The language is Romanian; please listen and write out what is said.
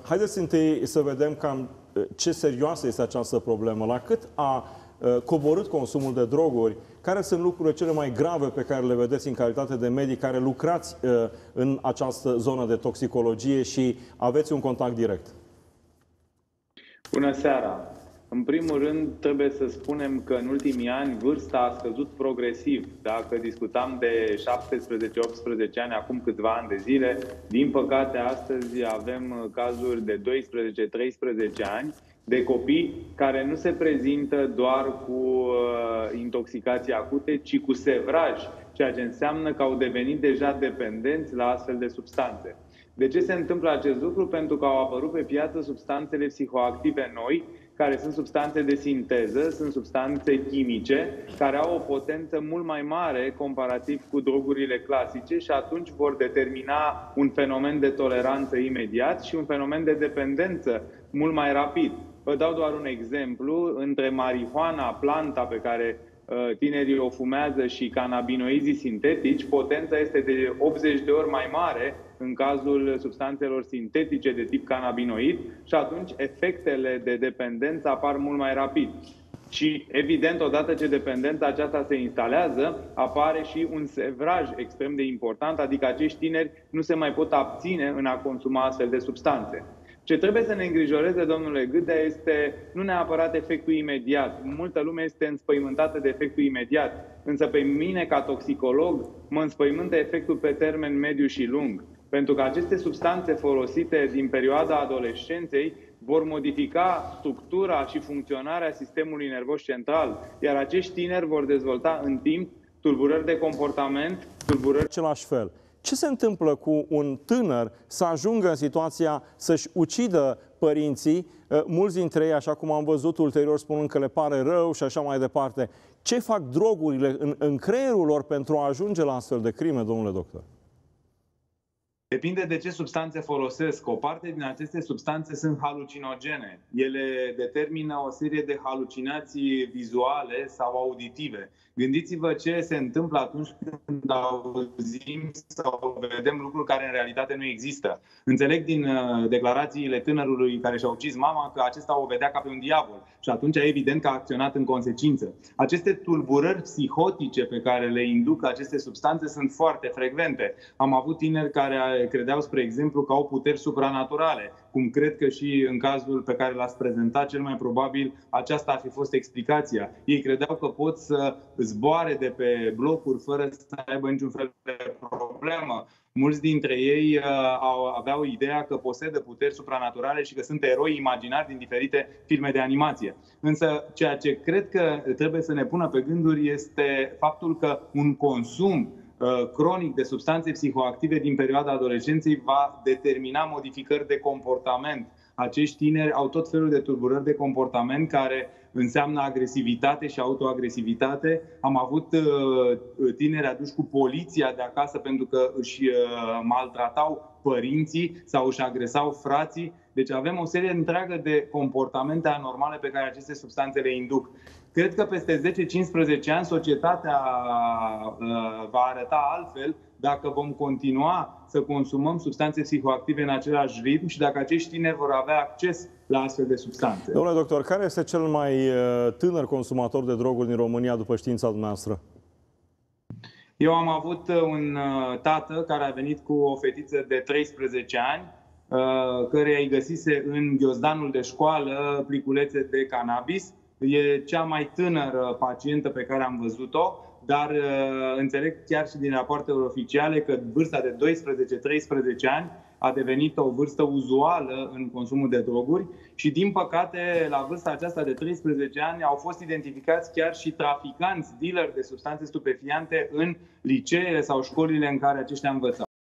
Haideți întâi să vedem cam ce serioasă este această problemă. La cât a coborât consumul de droguri? Care sunt lucrurile cele mai grave pe care le vedeți în calitate de medici care lucrați în această zonă de toxicologie și aveți un contact direct? Bună seara! În primul rând, trebuie să spunem că în ultimii ani vârsta a scăzut progresiv. Dacă discutam de 17-18 ani acum câțiva ani de zile, din păcate astăzi avem cazuri de 12-13 ani de copii care nu se prezintă doar cu intoxicații acute, ci cu sevraj, ceea ce înseamnă că au devenit deja dependenți la astfel de substanțe. De ce se întâmplă acest lucru? Pentru că au apărut pe piață substanțele psihoactive noi, care sunt substanțe de sinteză, sunt substanțe chimice, care au o potență mult mai mare comparativ cu drogurile clasice și atunci vor determina un fenomen de toleranță imediat și un fenomen de dependență mult mai rapid. Vă dau doar un exemplu. Între marihuana, planta pe care tinerii o fumează, și cannabinoizii sintetici, potența este de 80 de ori mai mare în cazul substanțelor sintetice de tip cannabinoid și atunci efectele de dependență apar mult mai rapid. Și evident, odată ce dependența aceasta se instalează, apare și un sevraj extrem de important, adică acești tineri nu se mai pot abține în a consuma astfel de substanțe. Ce trebuie să ne îngrijoreze, domnule Gâdea, este nu neapărat efectul imediat. Multă lume este înspăimântată de efectul imediat, însă pe mine, ca toxicolog, mă înspăimântă efectul pe termen mediu și lung. Pentru că aceste substanțe folosite din perioada adolescenței vor modifica structura și funcționarea sistemului nervos central, iar acești tineri vor dezvolta în timp tulburări de comportament, tulburări... Același fel. Ce se întâmplă cu un tânăr să ajungă în situația să-și ucidă părinții, mulți dintre ei, așa cum am văzut ulterior, spunând că le pare rău și așa mai departe? Ce fac drogurile în creierul lor pentru a ajunge la astfel de crime, domnule doctor? Depinde de ce substanțe folosesc. O parte din aceste substanțe sunt halucinogene. Ele determină o serie de halucinații vizuale sau auditive. Gândiți-vă ce se întâmplă atunci când auzim sau vedem lucruri care în realitate nu există. Înțeleg din declarațiile tânărului care și-a ucis mama că acesta o vedea ca pe un diavol și atunci evident că a acționat în consecință. Aceste tulburări psihotice pe care le induc aceste substanțe sunt foarte frecvente. Am avut tineri care credeau, spre exemplu, că au puteri supranaturale, cum cred că și în cazul pe care l-ați prezentat, cel mai probabil aceasta ar fi fost explicația. Ei credeau că pot să zboare de pe blocuri fără să aibă niciun fel de problemă. Mulți dintre ei aveau ideea că posedă puteri supranaturale și că sunt eroi imaginari din diferite filme de animație. Însă ceea ce cred că trebuie să ne pună pe gânduri este faptul că un consum cronic de substanțe psihoactive din perioada adolescenței va determina modificări de comportament. Acești tineri au tot felul de tulburări de comportament care înseamnă agresivitate și autoagresivitate. Am avut tineri aduși cu poliția de acasă pentru că își maltratau părinții sau își agresau frații. Deci avem o serie întreagă de comportamente anormale pe care aceste substanțe le induc. Cred că peste 10-15 ani societatea va arăta altfel dacă vom continua să consumăm substanțe psihoactive în același ritm și dacă acești tineri vor avea acces la astfel de substanțe. Domnule doctor, care este cel mai tânăr consumator de droguri din România după știința dumneavoastră? Eu am avut un tată care a venit cu o fetiță de 13 ani, căreia îi găsise în ghiozdanul de școală pliculețe de cannabis. E cea mai tânără pacientă pe care am văzut-o, dar înțeleg chiar și din rapoartele oficiale că vârsta de 12-13 ani a devenit o vârstă uzuală în consumul de droguri și, din păcate, la vârsta aceasta de 13 ani au fost identificați chiar și traficanți, dealeri de substanțe stupefiante în liceele sau școlile în care aceștia învățau.